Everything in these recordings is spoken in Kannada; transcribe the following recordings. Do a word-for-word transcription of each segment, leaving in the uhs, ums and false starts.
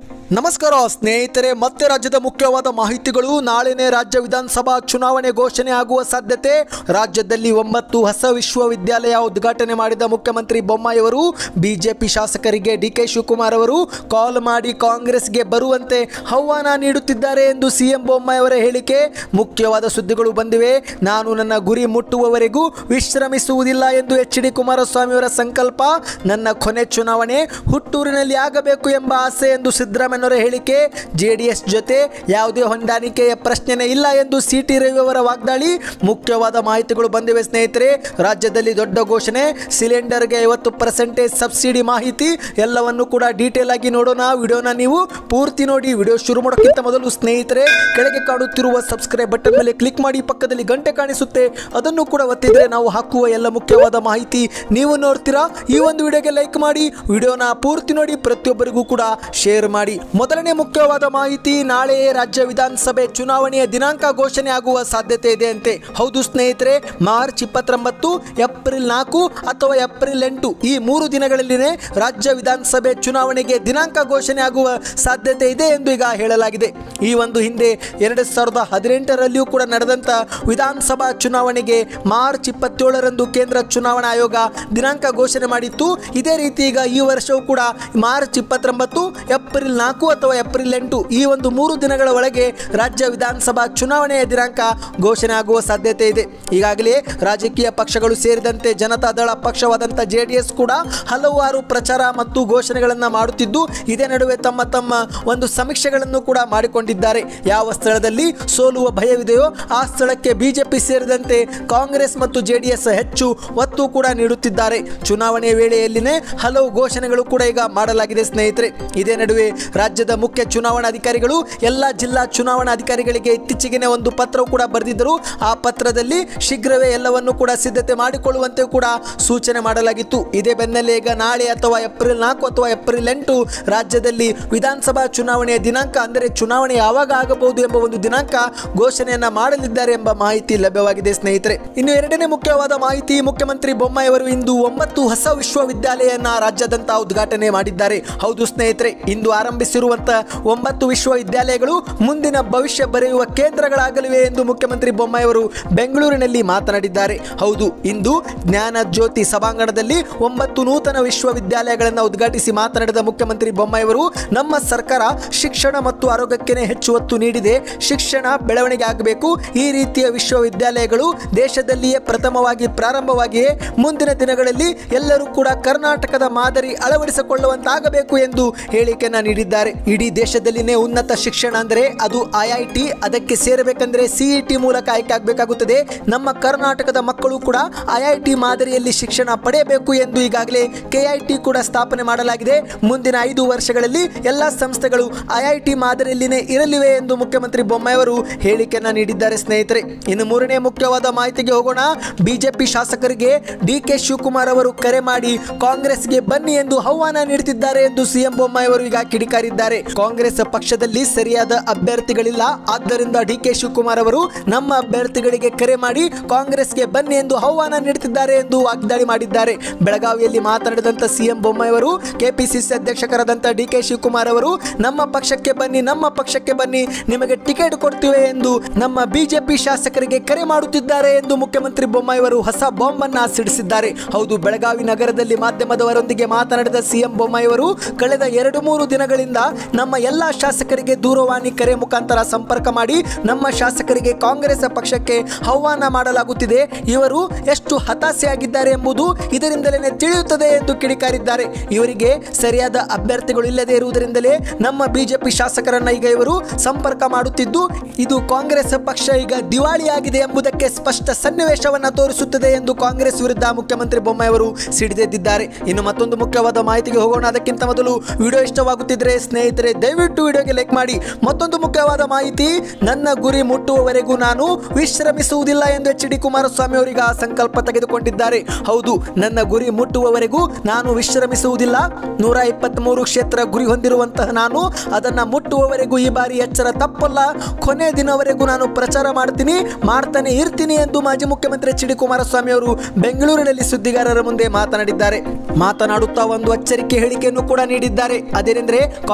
ನಮಸ್ಕಾರ ಸ್ನೇಹಿತರೆ, ಮತ್ತೆ ರಾಜ್ಯದ ಮುಖ್ಯವಾದ ಮಾಹಿತಿಗಳು. ನಾಳೆನೇ ರಾಜ್ಯ ವಿಧಾನಸಭಾ ಚುನಾವಣೆ ಘೋಷಣೆ ಆಗುವ ಸಾಧ್ಯತೆ. ರಾಜ್ಯದಲ್ಲಿ ಒಂಬತ್ತು ಹೊಸ ವಿಶ್ವವಿದ್ಯಾಲಯ ಉದ್ಘಾಟನೆ ಮಾಡಿದ ಮುಖ್ಯಮಂತ್ರಿ ಬೊಮ್ಮಾಯಿ ಅವರು ಬಿಜೆಪಿ ಶಾಸಕರಿಗೆ ಡಿ ಕೆ ಶಿವಕುಮಾರ್ ಅವರು ಕಾಲ್ ಮಾಡಿ ಕಾಂಗ್ರೆಸ್ಗೆ ಬರುವಂತೆ ಆಹ್ವಾನ ನೀಡುತ್ತಿದ್ದಾರೆ ಎಂದು ಸಿಎಂ ಬೊಮ್ಮಾಯಿ ಅವರ ಹೇಳಿಕೆ. ಮುಖ್ಯವಾದ ಸುದ್ದಿಗಳು ಬಂದಿವೆ. ನಾನು ನನ್ನ ಗುರಿ ಮುಟ್ಟುವವರೆಗೂ ವಿಶ್ರಮಿಸುವುದಿಲ್ಲ ಎಂದು ಎಚ್ ಡಿ ಕುಮಾರಸ್ವಾಮಿ ಅವರ ಸಂಕಲ್ಪ. ನನ್ನ ಕೊನೆ ಚುನಾವಣೆ ಹುಟ್ಟೂರಿನಲ್ಲಿ ಆಗಬೇಕು ಎಂಬ ಆಸೆ ಎಂದು ಸಿದ್ದರಾಮಯ್ಯ ಹೇಳಿಕೆ. ಜೆಡಿಎಸ್ ಜೊತೆ ಯಾವುದೇ ಹೊಂದಾಣಿಕೆಯ ಪ್ರಶ್ನೆನೇ ಇಲ್ಲ ಎಂದು ಸಿಟಿ ರವಿ ಅವರ ವಾಗ್ದಾಳಿ. ಮುಖ್ಯವಾದ ಮಾಹಿತಿಗಳು ಬಂದಿವೆ ಸ್ನೇಹಿತರೆ. ರಾಜ್ಯದಲ್ಲಿ ದೊಡ್ಡ ಘೋಷಣೆ, ಸಿಲಿಂಡರ್ಗೆ ಐವತ್ತು ಪರ್ಸೆಂಟೇಜ್ ಸಬ್ಸಿಡಿ ಮಾಹಿತಿ ಎಲ್ಲವನ್ನು ಕೂಡ ಡೀಟೇಲ್ ಆಗಿ ನೋಡೋಣ. ವಿಡಿಯೋನ ನೀವು ಪೂರ್ತಿ ನೋಡಿ. ವಿಡಿಯೋ ಶುರು ಮಾಡೋಕ್ಕಿಂತ ಮೊದಲು ಸ್ನೇಹಿತರೆ, ಕೆಳಗೆ ಕಾಣುತ್ತಿರುವ ಸಬ್ಸ್ಕ್ರೈಬ್ ಬಟನ್ ಮೇಲೆ ಕ್ಲಿಕ್ ಮಾಡಿ, ಪಕ್ಕದಲ್ಲಿ ಗಂಟೆ ಕಾಣಿಸುತ್ತೆ ಅದನ್ನು ಕೂಡ ಒತ್ತಿದ್ರೆ ನಾವು ಹಾಕುವ ಎಲ್ಲ ಮುಖ್ಯವಾದ ಮಾಹಿತಿ ನೀವು ನೋಡ್ತೀರಾ. ಈ ಒಂದು ವಿಡಿಯೋಗೆ ಲೈಕ್ ಮಾಡಿ, ವಿಡಿಯೋನ ಪೂರ್ತಿ ನೋಡಿ, ಪ್ರತಿಯೊಬ್ಬರಿಗೂ ಕೂಡ ಶೇರ್ ಮಾಡಿ. ಮೊದಲನೇ ಮುಖ್ಯವಾದ ಮಾಹಿತಿ, ನಾಳೆ ರಾಜ್ಯ ವಿಧಾನಸಭೆ ಚುನಾವಣೆಯ ದಿನಾಂಕ ಘೋಷಣೆ ಆಗುವ ಸಾಧ್ಯತೆ ಇದೆ ಅಂತೆ. ಹೌದು ಸ್ನೇಹಿತರೆ, ಮಾರ್ಚ್ ಇಪ್ಪತ್ತೊಂಬತ್ತು, ಏಪ್ರಿಲ್ ನಾಲ್ಕು ಅಥವಾ ಏಪ್ರಿಲ್ ಎಂಟು ಈ ಮೂರು ದಿನಗಳಲ್ಲಿನೇ ರಾಜ್ಯ ವಿಧಾನಸಭೆ ಚುನಾವಣೆಗೆ ದಿನಾಂಕ ಘೋಷಣೆ ಆಗುವ ಸಾಧ್ಯತೆ ಇದೆ ಎಂದು ಈಗ ಹೇಳಲಾಗಿದೆ. ಈ ಒಂದು ಹಿಂದೆ ಎರಡು ಸಾವಿರದ ಹದಿನೆಂಟರಲ್ಲಿಯೂ ಕೂಡ ನಡೆದಂಥ ವಿಧಾನಸಭಾ ಚುನಾವಣೆಗೆ ಮಾರ್ಚ್ ಇಪ್ಪತ್ತೇಳರಂದು ಕೇಂದ್ರ ಚುನಾವಣಾ ಆಯೋಗ ದಿನಾಂಕ ಘೋಷಣೆ ಮಾಡಿತ್ತು. ಇದೇ ರೀತಿ ಈಗ ಈ ವರ್ಷವೂ ಕೂಡ ಮಾರ್ಚ್ ಇಪ್ಪತ್ತೊಂಬತ್ತು, ಏಪ್ರಿಲ್ ನಾಲ್ಕು ಅಥವಾ ಏಪ್ರಿಲ್ ಎಂಟು ಈ ಒಂದು ಮೂರು ದಿನಗಳ ಒಳಗೆ ರಾಜ್ಯ ವಿಧಾನಸಭಾ ಚುನಾವಣೆಯ ದಿನಾಂಕ ಘೋಷಣೆ ಆಗುವ ಸಾಧ್ಯತೆ ಇದೆ. ಈಗಾಗಲೇ ರಾಜಕೀಯ ಪಕ್ಷಗಳು ಸೇರಿದಂತೆ ಜನತಾದಳ ಪಕ್ಷವಾದಂಥ ಜೆಡಿಎಸ್ ಕೂಡ ಹಲವಾರು ಪ್ರಚಾರ ಮತ್ತು ಘೋಷಣೆಗಳನ್ನು ಮಾಡುತ್ತಿದ್ದು, ಇದೇ ನಡುವೆ ತಮ್ಮ ತಮ್ಮ ಒಂದು ಸಮೀಕ್ಷೆಗಳನ್ನು ಕೂಡ ಮಾಡಿಕೊಂಡಿದ್ದಾರೆ. ಯಾವ ಸ್ಥಳದಲ್ಲಿ ಸೋಲುವ ಭಯವಿದೆಯೋ ಆ ಸ್ಥಳಕ್ಕೆ ಬಿಜೆಪಿ ಸೇರಿದಂತೆ ಕಾಂಗ್ರೆಸ್ ಮತ್ತು ಜೆಡಿಎಸ್ ಹೆಚ್ಚು ಒತ್ತು ಕೂಡ ನೀಡುತ್ತಿದ್ದಾರೆ. ಚುನಾವಣೆಯ ವೇಳೆಯಲ್ಲಿನೇ ಹಲವು ಘೋಷಣೆಗಳು ಕೂಡ ಈಗ ಮಾಡಲಾಗಿದೆ ಸ್ನೇಹಿತರೆ. ಇದೇ ನಡುವೆ ರಾಜ್ಯದ ಮುಖ್ಯ ಚುನಾವಣಾಧಿಕಾರಿಗಳು ಎಲ್ಲ ಜಿಲ್ಲಾ ಚುನಾವಣಾಧಿಕಾರಿಗಳಿಗೆ ಇತ್ತೀಚೆಗೆ ಒಂದು ಪತ್ರವು ಕೂಡ ಬರೆದಿದ್ದರು. ಆ ಪತ್ರದಲ್ಲಿ ಶೀಘ್ರವೇ ಎಲ್ಲವನ್ನು ಕೂಡ ಸಿದ್ಧತೆ ಮಾಡಿಕೊಳ್ಳುವಂತೆ ಕೂಡ ಸೂಚನೆ ಮಾಡಲಾಗಿತ್ತು. ಇದೇ ಬೆನ್ನಲ್ಲೇ ಈಗ ನಾಳೆ ಅಥವಾ ಏಪ್ರಿಲ್ ನಾಲ್ಕು ಅಥವಾ ಏಪ್ರಿಲ್ ಎಂಟು ರಾಜ್ಯದಲ್ಲಿ ವಿಧಾನಸಭಾ ಚುನಾವಣೆಯ ದಿನಾಂಕ, ಅಂದರೆ ಚುನಾವಣೆ ಯಾವಾಗ ಆಗಬಹುದು ಎಂಬ ಒಂದು ದಿನಾಂಕ ಘೋಷಣೆಯನ್ನ ಮಾಡಲಿದ್ದಾರೆ ಎಂಬ ಮಾಹಿತಿ ಲಭ್ಯವಾಗಿದೆ ಸ್ನೇಹಿತರೆ. ಇನ್ನು ಎರಡನೇ ಮುಖ್ಯವಾದ ಮಾಹಿತಿ, ಮುಖ್ಯಮಂತ್ರಿ ಬೊಮ್ಮಾಯಿ ಅವರು ಇಂದು ಒಂಬತ್ತು ಹೊಸ ವಿಶ್ವವಿದ್ಯಾಲಯನ ರಾಜ್ಯಾದ್ಯಂತ ಉದ್ಘಾಟನೆ ಮಾಡಿದ್ದಾರೆ. ಹೌದು ಸ್ನೇಹಿತರೆ, ಇಂದು ಆರಂಭಿಸಿರುವಂತಹ ಒಂಬತ್ತು ವಿಶ್ವವಿದ್ಯಾಲಯಗಳು ಮುಂದಿನ ಭವಿಷ್ಯ ಬರೆಯುವ ಕೇಂದ್ರಗಳಾಗಲಿವೆ ಎಂದು ಮುಖ್ಯಮಂತ್ರಿ ಬೊಮ್ಮಾಯಿ ಅವರು ಬೆಂಗಳೂರಿನಲ್ಲಿ ಮಾತನಾಡಿದ್ದಾರೆ. ಹೌದು, ಇಂದು ಜ್ಞಾನ ಜ್ಯೋತಿ ಸಭಾಂಗಣದಲ್ಲಿ ಒಂಬತ್ತು ನೂತನ ವಿಶ್ವವಿದ್ಯಾಲಯಗಳನ್ನು ಉದ್ಘಾಟಿಸಿ ಮಾತನಾಡಿದ ಮುಖ್ಯಮಂತ್ರಿ ಬೊಮ್ಮಾಯಿ ಅವರು, ನಮ್ಮ ಸರ್ಕಾರ ಶಿಕ್ಷಣ ಮತ್ತು ಆರೋಗ್ಯಕ್ಕೆ ಹೆಚ್ಚು ಒತ್ತು ನೀಡಿದೆ. ಶಿಕ್ಷಣ ಬೆಳವಣಿಗೆ ಆಗಬೇಕು. ಈ ರೀತಿಯ ವಿಶ್ವವಿದ್ಯಾಲಯಗಳು ದೇಶದಲ್ಲಿಯೇ ಪ್ರಥಮವಾಗಿ ಪ್ರಾರಂಭವಾಗಿಯೇ ಮುಂದಿನ ದಿನಗಳಲ್ಲಿ ಎಲ್ಲರೂ ಕೂಡ ಕರ್ನಾಟಕದ ಮಾದರಿ ಅಳವಡಿಸಿಕೊಳ್ಳುವಂತಾಗಬೇಕು ಎಂದು ಹೇಳಿಕೆಯನ್ನು ನೀಡಿದ್ದಾರೆ. ಇಡೀ ದೇಶದಲ್ಲಿನೇ ಉನ್ನತ ಶಿಕ್ಷಣ ಅಂದರೆ ಅದು ಐ ಐ ಟಿ, ಅದಕ್ಕೆ ಸೇರಬೇಕಂದ್ರೆ ಸಿಇ ಟಿ ಮೂಲಕ ಆಯ್ಕೆ ಆಗಬೇಕಾಗುತ್ತದೆ. ನಮ್ಮ ಕರ್ನಾಟಕದ ಮಕ್ಕಳು ಕೂಡ ಐ ಐ ಟಿ ಮಾದರಿಯಲ್ಲಿ ಶಿಕ್ಷಣ ಪಡೆಯಬೇಕು ಎಂದು ಈಗಾಗಲೇ ಕೆ ಐ ಟಿ ಕೂಡ ಸ್ಥಾಪನೆ ಮಾಡಲಾಗಿದೆ. ಮುಂದಿನ ಐದು ವರ್ಷಗಳಲ್ಲಿ ಎಲ್ಲ ಸಂಸ್ಥೆಗಳು ಐ ಐ ಟಿ ಮಾದರಿಯಲ್ಲಿನೇ ಇರಲಿವೆ ಎಂದು ಮುಖ್ಯಮಂತ್ರಿ ಬೊಮ್ಮಾಯಿ ಅವರು ಹೇಳಿಕೆಯನ್ನು ನೀಡಿದ್ದಾರೆ ಸ್ನೇಹಿತರೆ. ಇನ್ನು ಮೂರನೇ ಮುಖ್ಯವಾದ ಮಾಹಿತಿಗೆ ಹೋಗೋಣ. ಬಿಜೆಪಿ ಶಾಸಕರಿಗೆ ಡಿ ಕೆ ಶಿವಕುಮಾರ್ ಅವರು ಕರೆ ಮಾಡಿ ಕಾಂಗ್ರೆಸ್ಗೆ ಬನ್ನಿ ಎಂದು ಆಹ್ವಾನ ನೀಡುತ್ತಿದ್ದಾರೆ ಎಂದು ಸಿಎಂ ಬೊಮ್ಮಾಯಿ ಅವರು ಈಗ ಕಿಡಿಕಾರಿದ್ದಾರೆ. ಕಾಂಗ್ರೆಸ್ ಪಕ್ಷದಲ್ಲಿ ಸರಿಯಾದ ಅಭ್ಯರ್ಥಿಗಳಿಲ್ಲ, ಆದ್ದರಿಂದ ಡಿ ಕೆ ಶಿವಕುಮಾರ್ ಅವರು ನಮ್ಮ ಅಭ್ಯರ್ಥಿಗಳಿಗೆ ಕರೆ ಮಾಡಿ ಕಾಂಗ್ರೆಸ್ಗೆ ಬನ್ನಿ ಎಂದು ಆಹ್ವಾನ ನೀಡುತ್ತಿದ್ದಾರೆ ಎಂದು ವಾಗ್ದಾಳಿ ಮಾಡಿದ್ದಾರೆ. ಬೆಳಗಾವಿಯಲ್ಲಿ ಮಾತನಾಡಿದಂತ ಸಿಎಂ ಬೊಮ್ಮಾಯಿ ಅವರು ಕೆಪಿಸಿಸಿ ಅಧ್ಯಕ್ಷರಾದಂಥ ಡಿ ಕೆ ಶಿವಕುಮಾರ್ ಅವರು ನಮ್ಮ ಪಕ್ಷಕ್ಕೆ ಬನ್ನಿ, ನಮ್ಮ ಪಕ್ಷಕ್ಕೆ ಬನ್ನಿ, ನಿಮಗೆ ಟಿಕೆಟ್ ಕೊಡ್ತೀವಿ ಎಂದು ನಮ್ಮ ಬಿಜೆಪಿ ಶಾಸಕರಿಗೆ ಕರೆ ಮಾಡುತ್ತಿದ್ದಾರೆ ಎಂದು ಮುಖ್ಯಮಂತ್ರಿ ಬೊಮ್ಮಾಯಿ ಅವರು ಹೊಸ ಬಾಂಬ್ ಅನ್ನು ಸಿಡಿಸಿದ್ದಾರೆ. ಹೌದು, ಬೆಳಗಾವಿ ನಗರದಲ್ಲಿ ಮಾಧ್ಯಮದವರೊಂದಿಗೆ ಮಾತನಾಡಿದ ಸಿಎಂ ಬೊಮ್ಮಾಯಿ ಅವರು, ಕಳೆದ ಎರಡು ಮೂರು ದಿನಗಳಿಂದ ನಮ್ಮ ಎಲ್ಲ ಶಾಸಕರಿಗೆ ದೂರವಾಣಿ ಕರೆ ಮುಖಾಂತರ ಸಂಪರ್ಕ ಮಾಡಿ ನಮ್ಮ ಶಾಸಕರಿಗೆ ಕಾಂಗ್ರೆಸ್ ಪಕ್ಷಕ್ಕೆ ಆಹ್ವಾನ ಮಾಡಲಾಗುತ್ತಿದೆ. ಇವರು ಎಷ್ಟು ಹತಾಶೆಯಾಗಿದ್ದಾರೆ ಎಂಬುದು ಇದರಿಂದಲೇ ತಿಳಿಯುತ್ತದೆ ಎಂದು ಕಿಡಿಕಾರಿದ್ದಾರೆ. ಇವರಿಗೆ ಸರಿಯಾದ ಅಭ್ಯರ್ಥಿಗಳು ಇಲ್ಲದೆ ಇರುವುದರಿಂದಲೇ ನಮ್ಮ ಬಿಜೆಪಿ ಶಾಸಕರನ್ನ ಈಗ ಇವರು ಸಂಪರ್ಕ ಮಾಡುತ್ತಿದ್ದು, ಇದು ಕಾಂಗ್ರೆಸ್ ಪಕ್ಷ ಈಗ ದಿವಾಳಿಯಾಗಿದೆ ಎಂಬುದಕ್ಕೆ ಸ್ಪಷ್ಟ ಸನ್ನಿವೇಶವನ್ನ ತೋರಿಸುತ್ತದೆ ಎಂದು ಕಾಂಗ್ರೆಸ್ ವಿರುದ್ಧ ಮುಖ್ಯಮಂತ್ರಿ ಬೊಮ್ಮಾಯಿ ಅವರು ಸಿಡಿದೆದ್ದಿದ್ದಾರೆ. ಇನ್ನು ಮತ್ತೊಂದು ಮುಖ್ಯವಾದ ಮಾಹಿತಿಗೆ ಹೋಗೋಣ. ಅದಕ್ಕಿಂತ ಮೊದಲು ವಿಡಿಯೋ ಇಷ್ಟವಾಗುತ್ತಿದ್ದರೆ ಸ್ನೇಹಿತರೆ ದಯವಿಟ್ಟು ವಿಡಿಯೋಗೆ ಲೈಕ್ ಮಾಡಿ. ಮತ್ತೊಂದು ಮುಖ್ಯವಾದ ಮಾಹಿತಿ, ನನ್ನ ಗುರಿ ಮುಟ್ಟುವವರೆಗೂ ನಾನು ವಿಶ್ರಮಿಸುವುದಿಲ್ಲ ಎಂದು ಎಚ್ ಡಿ ಕುಮಾರಸ್ವಾಮಿ ಅವರೀಗ ಸಂಕಲ್ಪ ತೆಗೆದುಕೊಂಡಿದ್ದಾರೆ. ಹೌದು, ನನ್ನ ಗುರಿ ಮುಟ್ಟುವವರೆಗೂ ನಾನು ವಿಶ್ರಮಿಸುವುದಿಲ್ಲ. ನೂರ ಇಪ್ಪತ್ತ್ ಮೂರು ಕ್ಷೇತ್ರ ಗುರಿ ಹೊಂದಿರುವಂತಹ ನಾನು ಅದನ್ನ ಮುಟ್ಟುವವರೆಗೂ ಈ ಬಾರಿ ಎಚ್ಚರ ತಪ್ಪಲ್ಲ. ಕೊನೆ ದಿನವರೆಗೂ ನಾನು ಪ್ರಚಾರ ಮಾಡ್ತೀನಿ, ಮಾಡ್ತಾನೆ ಇರ್ತೀನಿ ಎಂದು ಮಾಜಿ ಮುಖ್ಯಮಂತ್ರಿ ಎಚ್ ಡಿ ಕುಮಾರಸ್ವಾಮಿ ಅವರು ಬೆಂಗಳೂರಿನಲ್ಲಿ ಸುದ್ದಿಗಾರರ ಮುಂದೆ ಮಾತನಾಡಿದ್ದಾರೆ. ಮಾತನಾಡುತ್ತಾ ಒಂದು ಎಚ್ಚರಿಕೆ ಹೇಳಿಕೆಯನ್ನು ಕೂಡ ನೀಡಿದ್ದಾರೆ. ಅದೇನೆಂದರೆ,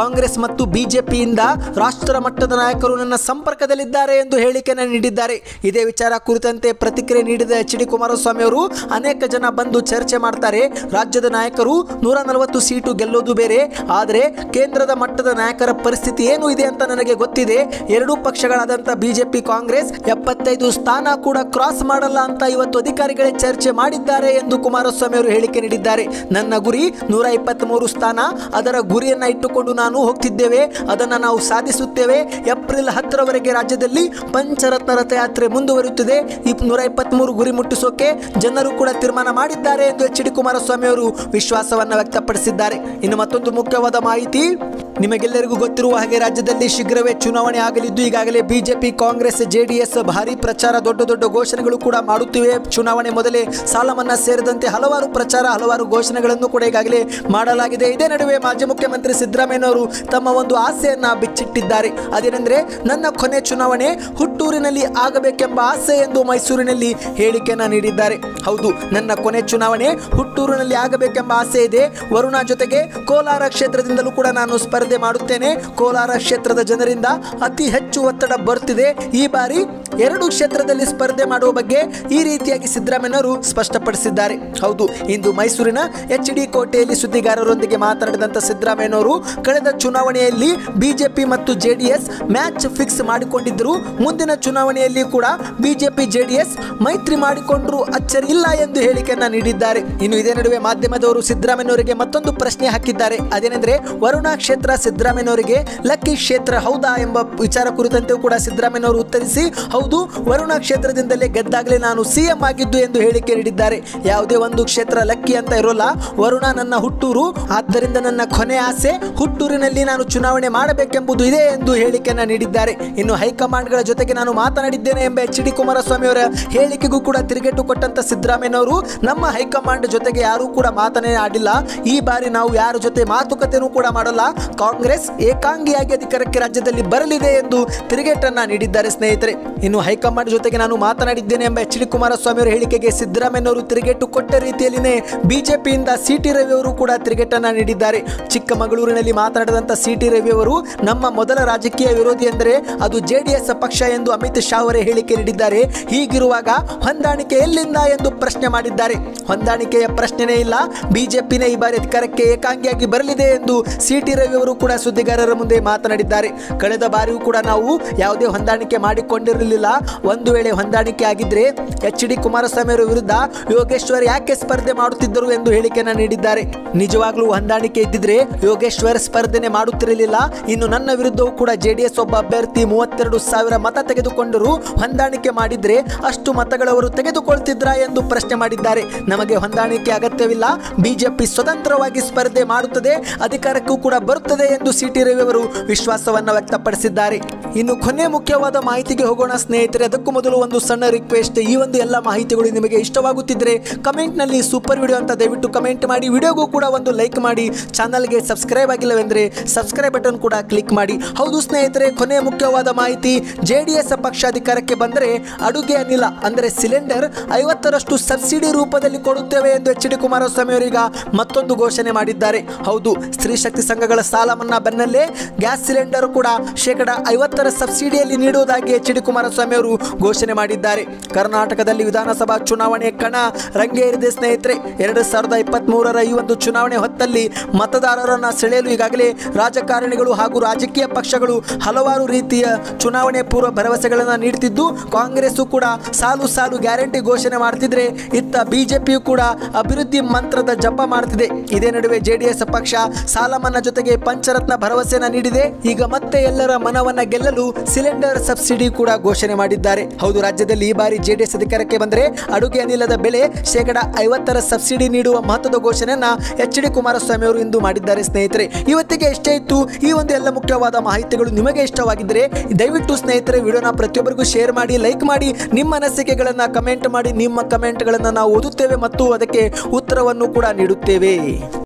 ಕಾಂಗ್ರೆಸ್ ಮತ್ತು ಬಿಜೆಪಿಯಿಂದ ರಾಷ್ಟ್ರ ಮಟ್ಟದ ನಾಯಕರು ನನ್ನ ಸಂಪರ್ಕದಲ್ಲಿದ್ದಾರೆ ಎಂದು ಹೇಳಿಕೆಯನ್ನು ನೀಡಿದ್ದಾರೆ. ಇದೇ ವಿಚಾರ ಕುರಿತಂತೆ ಪ್ರತಿಕ್ರಿಯೆ ನೀಡಿದ ಎಚ್ ಡಿ ಕುಮಾರಸ್ವಾಮಿ ಅವರು ಅನೇಕ ಜನ ಬಂದು ಚರ್ಚೆ ಮಾಡ್ತಾರೆ. ರಾಜ್ಯದ ನಾಯಕರು ನೂರ ನಲವತ್ತು ಸೀಟು ಗೆಲ್ಲೋದು ಬೇರೆ, ಆದರೆ ಕೇಂದ್ರದ ಮಟ್ಟದ ನಾಯಕರ ಪರಿಸ್ಥಿತಿ ಏನು ಇದೆ ಅಂತ ನನಗೆ ಗೊತ್ತಿದೆ. ಎರಡೂ ಪಕ್ಷಗಳಾದಂಥ ಬಿಜೆಪಿ ಕಾಂಗ್ರೆಸ್ ಎಪ್ಪತ್ತೈದು ಸ್ಥಾನ ಕೂಡ ಕ್ರಾಸ್ ಮಾಡಲ್ಲ ಅಂತ ಇವತ್ತು ಅಧಿಕಾರಿಗಳೇ ಚರ್ಚೆ ಮಾಡಿದ್ದಾರೆ ಎಂದು ಕುಮಾರಸ್ವಾಮಿ ಅವರು ಹೇಳಿಕೆ ನೀಡಿದ್ದಾರೆ. ನನ್ನ ಗುರಿ ನೂರ ಇಪ್ಪತ್ತ್ ಮೂರು ಸ್ಥಾನ, ಅದರ ಗುರಿಯನ್ನ ಇಟ್ಟುಕೊಂಡು ನಾನು ಹೋಗ್ತಿದ್ದೇವೆ, ಅದನ್ನು ನಾವು ಸಾಧಿಸುತ್ತೇವೆ. ಏಪ್ರಿಲ್ ಹತ್ತರವರೆಗೆ ರಾಜ್ಯದಲ್ಲಿ ಪಂಚರತ್ನ ರಥಯಾತ್ರೆ ಮುಂದುವರಿಯುತ್ತದೆ. ಈ ನೂರ ಇಪ್ಪತ್ತ್ ಮೂರು ಗುರಿ ಮುಟ್ಟಿಸೋಕೆ ಜನರು ಕೂಡ ತೀರ್ಮಾನ ಮಾಡಿದ್ದಾರೆ ಎಂದು ಎಚ್ ಡಿ ಕುಮಾರಸ್ವಾಮಿ ಅವರು ವಿಶ್ವಾಸವನ್ನು ವ್ಯಕ್ತಪಡಿಸಿದ್ದಾರೆ. ಇನ್ನು ಮತ್ತೊಂದು ಮುಖ್ಯವಾದ ಮಾಹಿತಿ, ನಿಮಗೆಲ್ಲರಿಗೂ ಗೊತ್ತಿರುವ ಹಾಗೆ ರಾಜ್ಯದಲ್ಲಿ ಶೀಘ್ರವೇ ಚುನಾವಣೆ ಆಗಲಿದ್ದು ಈಗಾಗಲೇ ಬಿಜೆಪಿ, ಕಾಂಗ್ರೆಸ್, ಜೆಡಿಎಸ್ ಭಾರಿ ಪ್ರಚಾರ, ದೊಡ್ಡ ದೊಡ್ಡ ಘೋಷಣೆಗಳು ಕೂಡ ಮಾಡುತ್ತಿವೆ. ಚುನಾವಣೆ ಮೊದಲೇ ಸಾಲ ಮನ್ನಾ ಸೇರಿದಂತೆ ಹಲವಾರು ಪ್ರಚಾರ, ಹಲವಾರು ಘೋಷಣೆಗಳನ್ನು ಕೂಡ ಈಗಾಗಲೇ ಮಾಡಲಾಗಿದೆ. ಇದೇ ನಡುವೆ ಮಾಜಿ ಮುಖ್ಯಮಂತ್ರಿ ಸಿದ್ದರಾಮಯ್ಯನವರು ತಮ್ಮ ಒಂದು ಆಸೆಯನ್ನ ಬಿಚ್ಚಿಟ್ಟಿದ್ದಾರೆ. ಅದೇನೆಂದರೆ, ನನ್ನ ಕೊನೆ ಚುನಾವಣೆ ಹುಟ್ಟೂರಿನಲ್ಲಿ ಆಗಬೇಕೆಂಬ ಆಸೆ ಎಂದು ಮೈಸೂರಿನಲ್ಲಿ ಹೇಳಿಕೆಯನ್ನ ನೀಡಿದ್ದಾರೆ. ಹೌದು, ನನ್ನ ಕೊನೆ ಚುನಾವಣೆ ಹುಟ್ಟೂರಿನಲ್ಲಿ ಆಗಬೇಕೆಂಬ ಆಸೆ ಇದೆ. ವರುಣ ಜೊತೆಗೆ ಕೋಲಾರ ಕ್ಷೇತ್ರದಿಂದಲೂ ಕೂಡ ನಾನು ಸ್ಪರ್ಧೆ ಮಾಡುತ್ತೇನೆ. ಕೋಲಾರ ಕ್ಷೇತ್ರದ ಜನರಿಂದ ಅತಿ ಹೆಚ್ಚು ಒತ್ತಡ ಬರುತ್ತಿದೆ. ಈ ಬಾರಿ ಎರಡು ಕ್ಷೇತ್ರದಲ್ಲಿ ಸ್ಪರ್ಧೆ ಮಾಡುವ ಬಗ್ಗೆ ಈ ರೀತಿಯಾಗಿ ಸಿದ್ದರಾಮಯ್ಯನವರು ಸ್ಪಷ್ಟಪಡಿಸಿದ್ದಾರೆ. ಹೌದು, ಇಂದು ಮೈಸೂರಿನ ಎಚ್ ಡಿ ಕೋಟೆಯಲ್ಲಿ ಸುದ್ದಿಗಾರರೊಂದಿಗೆ ಮಾತನಾಡಿದಂಥ ಸಿದ್ದರಾಮಯ್ಯನವರು ಕಳೆದ ಚುನಾವಣೆಯಲ್ಲಿ ಬಿಜೆಪಿ ಮತ್ತು ಜೆಡಿಎಸ್ ಮ್ಯಾಚ್ ಫಿಕ್ಸ್ ಮಾಡಿಕೊಂಡಿದ್ದರು. ಮುಂದಿನ ಚುನಾವಣೆಯಲ್ಲಿ ಕೂಡ ಬಿಜೆಪಿ ಜೆಡಿಎಸ್ ಮೈತ್ರಿ ಮಾಡಿಕೊಂಡ್ರು ಅಚ್ಚರಿ ಇಲ್ಲ ಎಂದು ಹೇಳಿಕೆಯನ್ನ ನೀಡಿದ್ದಾರೆ. ಇನ್ನು ಇದೇ ನಡುವೆ ಮಾಧ್ಯಮದವರು ಸಿದ್ದರಾಮಯ್ಯನವರಿಗೆ ಮತ್ತೊಂದು ಪ್ರಶ್ನೆ ಹಾಕಿದ್ದಾರೆ. ಅದೇನೆಂದರೆ, ವರುಣ ಕ್ಷೇತ್ರ ಸಿದ್ದರಾಮಯ್ಯನವರಿಗೆ ಲಕ್ಕಿ ಕ್ಷೇತ್ರ ಹೌದಾ ಎಂಬ ವಿಚಾರ ಕುರಿತಂತೆಯೂ ಕೂಡ ಸಿದ್ದರಾಮಯ್ಯನವರು ಉತ್ತರಿಸಿ, ಹೌದು, ವರುಣ ಕ್ಷೇತ್ರದಿಂದಲೇ ಗೆದ್ದಾಗಲೇ ನಾನು ಸಿಎಂ ಆಗಿದ್ದು ಎಂದು ಹೇಳಿಕೆ ನೀಡಿದ್ದಾರೆ. ಯಾವುದೇ ಒಂದು ಕ್ಷೇತ್ರ ಲಕ್ಕಿ ಅಂತ ಇರೋಲ್ಲ. ವರುಣ ನನ್ನ ಹುಟ್ಟೂರು, ಆದ್ದರಿಂದ ನನ್ನ ಕೊನೆ ಆಸೆ ಹುಟ್ಟೂರಿನಲ್ಲಿ ನಾನು ಚುನಾವಣೆ ಮಾಡಬೇಕೆಂಬುದು ಇದೆ ಎಂದು ಹೇಳಿಕೆಯನ್ನ ನೀಡಿದ್ದಾರೆ. ಇನ್ನು ಹೈಕಮಾಂಡ್ಗಳ ಜೊತೆಗೆ ನಾನು ಮಾತನಾಡಿದ್ದೇನೆ ಎಂಬ ಎಚ್ ಡಿ ಕುಮಾರಸ್ವಾಮಿ ಅವರ ಹೇಳಿಕೆಗೂ ಕೂಡ ತಿರುಗೇಟು ಕೊಟ್ಟಂತ ಸಿದ್ದರಾಮಯ್ಯನವರು, ನಮ್ಮ ಹೈಕಮಾಂಡ್ ಜೊತೆಗೆ ಯಾರೂ ಕೂಡ ಮಾತನೇ ಆಡಿಲ್ಲ. ಈ ಬಾರಿ ನಾವು ಯಾರ ಜೊತೆ ಮಾತುಕತೆನೂ ಕೂಡ ಮಾಡಲ್ಲ. ಕಾಂಗ್ರೆಸ್ ಏಕಾಂಗಿಯಾಗಿ ಅಧಿಕಾರಕ್ಕೆ ರಾಜ್ಯದಲ್ಲಿ ಬರಲಿದೆ ಎಂದು ತಿರುಗೇಟನ್ನ ನೀಡಿದ್ದಾರೆ ಸ್ನೇಹಿತರೆ. ಇನ್ನು ಹೈಕಮಾಂಡ್ ಜೊತೆಗೆ ನಾನು ಮಾತನಾಡಿದ್ದೇನೆ ಎಂಬ ಎಚ್ ಡಿ ಕುಮಾರಸ್ವಾಮಿ ಅವರ ಹೇಳಿಕೆಗೆ ಸಿದ್ದರಾಮಯ್ಯನವರು ತಿರುಗೇಟು ಕೊಟ್ಟ ರೀತಿಯಲ್ಲಿನೇ ಬಿಜೆಪಿಯಿಂದ ಸಿ ಟಿ ರವಿ ಅವರು ಕೂಡ ತಿರುಗೇಟನ್ನ ನೀಡಿದ್ದಾರೆ. ಚಿಕ್ಕಮಗಳೂರಿನಲ್ಲಿ ಮಾತನಾಡಿದಂಥ ಸಿ ಟಿ ರವಿ ಅವರು, ನಮ್ಮ ಮೊದಲ ರಾಜಕೀಯ ವಿರೋಧಿ ಎಂದರೆ ಅದು ಜೆಡಿಎಸ್ ಪಕ್ಷ ಎಂದು ಅಮಿತ್ ಶಾ ಅವರೇ ಹೇಳಿಕೆ ನೀಡಿದ್ದಾರೆ. ಹೀಗಿರುವಾಗ ಹೊಂದಾಣಿಕೆ ಎಲ್ಲಿಂದ ಎಂದು ಪ್ರಶ್ನೆ ಮಾಡಿದ್ದಾರೆ. ಹೊಂದಾಣಿಕೆಯ ಪ್ರಶ್ನೆನೇ ಇಲ್ಲ, ಬಿಜೆಪಿನೇ ಈ ಬಾರಿ ಅಧಿಕಾರಕ್ಕೆ ಏಕಾಂಗಿಯಾಗಿ ಬರಲಿದೆ ಎಂದು ಸಿ ಟಿ ರವಿ ಅವರು ಕೂಡ ಸುದ್ದಿಗಾರರ ಮುಂದೆ ಮಾತನಾಡಿದ್ದಾರೆ. ಕಳೆದ ಬಾರಿಯೂ ಕೂಡ ನಾವು ಯಾವುದೇ ಹೊಂದಾಣಿಕೆ ಮಾಡಿಕೊಂಡಿರಲಿಲ್ಲ. ಒಂದು ವೇಳೆ ಹೊಂದಾಣಿಕೆ ಆಗಿದ್ರೆ ಎಚ್ ಡಿ ಕುಮಾರಸ್ವಾಮಿ ಅವರ ವಿರುದ್ಧ ಯೋಗೇಶ್ವರ್ ಯಾಕೆ ಸ್ಪರ್ಧೆ ಮಾಡುತ್ತಿದ್ದರು ಎಂದು ಹೇಳಿಕೆಯನ್ನು ನೀಡಿದ್ದಾರೆ. ನಿಜವಾಗ್ಲೂ ಹೊಂದಾಣಿಕೆ ಇದ್ದಿದ್ರೆ ಯೋಗೇಶ್ವರ್ ಸ್ಪರ್ಧೆನೆ ಮಾಡುತ್ತಿರಲಿಲ್ಲ. ಇನ್ನು ನನ್ನ ವಿರುದ್ಧವೂ ಕೂಡ ಜೆಡಿಎಸ್ ಒಬ್ಬ ಅಭ್ಯರ್ಥಿ ಮೂವತ್ತೆರಡು ಸಾವಿರ ಮತ ತೆಗೆದುಕೊಂಡರು. ಹೊಂದಾಣಿಕೆ ಮಾಡಿದ್ರೆ ಅಷ್ಟು ಮತಗಳವರು ತೆಗೆದುಕೊಳ್ತಿದ್ರ ಎಂದು ಪ್ರಶ್ನೆ ಮಾಡಿದ್ದಾರೆ. ನಮಗೆ ಹೊಂದಾಣಿಕೆ ಅಗತ್ಯವಿಲ್ಲ, ಬಿಜೆಪಿ ಸ್ವತಂತ್ರವಾಗಿ ಸ್ಪರ್ಧೆ ಮಾಡುತ್ತದೆ, ಅಧಿಕಾರಕ್ಕೂ ಕೂಡ ಬರುತ್ತದೆ ಎಂದು ಸಿ ಟಿ ರವಿ ಅವರು ವಿಶ್ವಾಸವನ್ನು ವ್ಯಕ್ತಪಡಿಸಿದ್ದಾರೆ. ಇನ್ನು ಕೊನೆ ಮುಖ್ಯವಾದ ಮಾಹಿತಿಗೆ ಹೋಗೋಣ ಸ್ನೇಹಿತರೆ. ಅದಕ್ಕೂ ಮೊದಲು ಒಂದು ಸಣ್ಣ ರಿಕ್ವೆಸ್ಟ್, ಈ ಒಂದು ಎಲ್ಲ ಮಾಹಿತಿಗಳು ನಿಮಗೆ ಇಷ್ಟವಾಗುತ್ತಿದ್ದರೆ ಕಮೆಂಟ್ನಲ್ಲಿ ಸೂಪರ್ ವಿಡಿಯೋ ಅಂತ ದಯವಿಟ್ಟು ಕಮೆಂಟ್ ಮಾಡಿ, ವಿಡಿಯೋಗೂ ಕೂಡ ಒಂದು ಲೈಕ್ ಮಾಡಿ, ಚಾನಲ್ಗೆ ಸಬ್ಸ್ಕ್ರೈಬ್ ಆಗಿಲ್ಲವೆಂದರೆ ಸಬ್ಸ್ಕ್ರೈಬ್ ಬಟನ್ ಕೂಡ ಕ್ಲಿಕ್ ಮಾಡಿ. ಹೌದು ಸ್ನೇಹಿತರೆ, ಕೊನೆ ಮುಖ್ಯವಾದ ಮಾಹಿತಿ, ಜೆಡಿಎಸ್ ಪಕ್ಷ ಅಧಿಕಾರಕ್ಕೆ ಬಂದರೆ ಅಡುಗೆ ಅನಿಲ ಅಂದರೆ ಸಿಲಿಂಡರ್ ಐವತ್ತರಷ್ಟು ಸಬ್ಸಿಡಿ ರೂಪದಲ್ಲಿ ಕೊಡುತ್ತೇವೆ ಎಂದು ಎಚ್ ಡಿ ಕುಮಾರಸ್ವಾಮಿ ಅವರೀಗ ಮತ್ತೊಂದು ಘೋಷಣೆ ಮಾಡಿದ್ದಾರೆ. ಹೌದು, ಸ್ತ್ರೀ ಶಕ್ತಿ ಸಂಘಗಳ ಸಾಲ ಮನ್ನಾ ಬೆನ್ನಲ್ಲೇ ಗ್ಯಾಸ್ ಸಿಲಿಂಡರ್ ಕೂಡ ಶೇಕಡ ಐವತ್ತರ ಸಬ್ಸಿಡಿಯಲ್ಲಿ ನೀಡುವುದಾಗಿ ಎಚ್ ಡಿ ಕುಮಾರಸ್ವಾಮಿ ಅವರು ಘೋಷಣೆ ಮಾಡಿದ್ದಾರೆ. ಕರ್ನಾಟಕದಲ್ಲಿ ವಿಧಾನಸಭಾ ಚುನಾವಣೆ ಕಣ ರಂಗೇರಿದೆ ಸ್ನೇಹಿತರೆ. ಎರಡು ಸಾವಿರದ ಇಪ್ಪತ್ತ್ ಮೂರರ ಈ ಒಂದು ಚುನಾವಣೆ ಹೊತ್ತಲ್ಲಿ ಮತದಾರರನ್ನ ಸೆಳೆಯಲು ಈಗಾಗಲೇ ರಾಜಕಾರಣಿಗಳು ಹಾಗೂ ರಾಜಕೀಯ ಪಕ್ಷಗಳು ಹಲವಾರು ರೀತಿಯ ಚುನಾವಣೆ ಪೂರ್ವ ಭರವಸೆಗಳನ್ನು ನೀಡುತ್ತಿದ್ದು, ಕಾಂಗ್ರೆಸ್ ಕೂಡ ಸಾಲು ಸಾಲು ಗ್ಯಾರಂಟಿ ಘೋಷಣೆ ಮಾಡ್ತಿದ್ರೆ, ಇತ್ತ ಬಿಜೆಪಿಯು ಕೂಡ ಅಭಿವೃದ್ಧಿ ಮಂತ್ರದ ಜಪ ಮಾಡ್ತಿದೆ. ಇದೇ ನಡುವೆ ಜೆಡಿಎಸ್ ಪಕ್ಷ ಸಾಲ ಮನ್ನಾ ಜೊತೆಗೆ ಪಂಚರತ್ನ ಭರವಸೆಯನ್ನ ನೀಡಿದೆ. ಈಗ ಮತ್ತೆ ಎಲ್ಲರ ಮನವನ್ನ ಗೆಲ್ಲಲು ಸಿಲಿಂಡರ್ ಸಬ್ಸಿಡಿ ಕೂಡ ಘೋಷಣೆ ಮಾಡಿದ್ದಾರೆ. ಹೌದು, ರಾಜ್ಯದಲ್ಲಿ ಈ ಬಾರಿ ಜೆಡಿಎಸ್ ಅಧಿಕಾರಕ್ಕೆ ಬಂದರೆ ಅಡುಗೆ ಅನಿಲದ ಬೆಲೆ ಶೇಕಡ ಐವತ್ತರ ಸಬ್ಸಿಡಿ ನೀಡುವ ಮಹತ್ವದ ಘೋಷಣೆಯನ್ನ ಎಚ್ ಡಿ ಕುಮಾರಸ್ವಾಮಿ ಅವರು ಇಂದು ಮಾಡಿದ್ದಾರೆ ಸ್ನೇಹಿತರೆ. ಇವತ್ತಿಗೆ ಎಷ್ಟೇ ಇತ್ತು ಈ ಒಂದು ಎಲ್ಲ ಮುಖ್ಯವಾದ ಮಾಹಿತಿಗಳು ನಿಮಗೆ ಇಷ್ಟವಾಗಿದ್ದರೆ ದಯವಿಟ್ಟು ಸ್ನೇಹಿತರೆ ವಿಡಿಯೋನ ಪ್ರತಿಯೊಬ್ಬರಿಗೂ ಶೇರ್ ಮಾಡಿ, ಲೈಕ್ ಮಾಡಿ, ನಿಮ್ಮ ಅನಿಸಿಕೆಗಳನ್ನು ಕಮೆಂಟ್ ಮಾಡಿ. ನಿಮ್ಮ ಕಮೆಂಟ್ಗಳನ್ನು ನಾವು ಓದುತ್ತೇವೆ ಮತ್ತು ಅದಕ್ಕೆ ಉತ್ತರವನ್ನು ಕೂಡ ನೀಡುತ್ತೇವೆ.